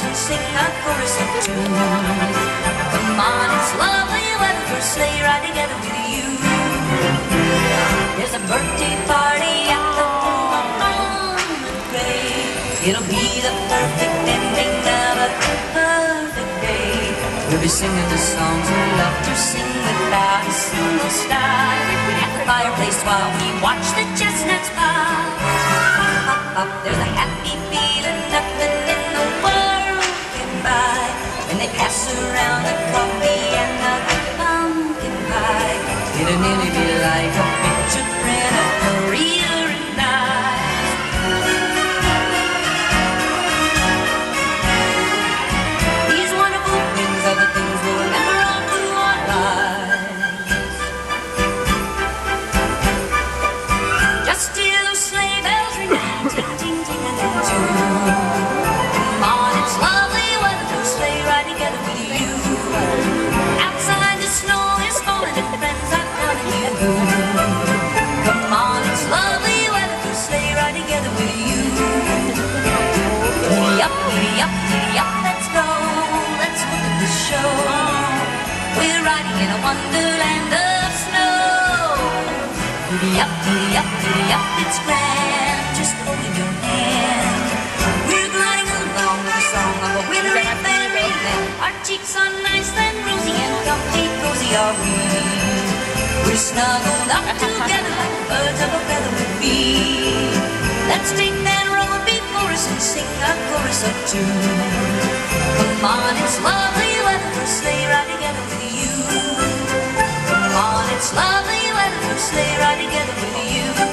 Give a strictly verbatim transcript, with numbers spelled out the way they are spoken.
and sing a chorus of two. Come on, it's lovely weather for a sleigh ride together with you. There's a birthday party at the home of Mom and Ray. It'll be the perfect ending of a perfect day. We'll be singing the songs we love to sing without a single stop at the fireplace while we watch the chestnuts pop. Pop, pop, there's a happy feeling nothing in the world can buy when they pass around the coffee and the pumpkin pie. It'll nearly be like a picture print of Maria and I. These wonderful things are the things we'll remember all through our lives. Just hear those sleigh bells ringing, ting, ting, ting, and then too. Come on, it's lovely weather for a sleigh ride together with you. Outside the snow is falling and friends are counting you. Come on, it's lovely weather for a sleigh ride together with you. Giddy up, giddy up, giddy up, let's go. Let's look at the show. We're riding in a wonderland of snow. Giddy up, giddy up, giddy up, it's grand, just holding your hand. We're gliding along with the song of a wintry fairyland. Our cheeks are nice and rosy and comfy, cozy are we. We're snuggled up together like birds of a feather would be. Let's take that road before us and sing a chorus of two. Come on, it's lovely weather for a sleigh ride together with you. Come on, it's lovely weather for a sleigh ride together with you.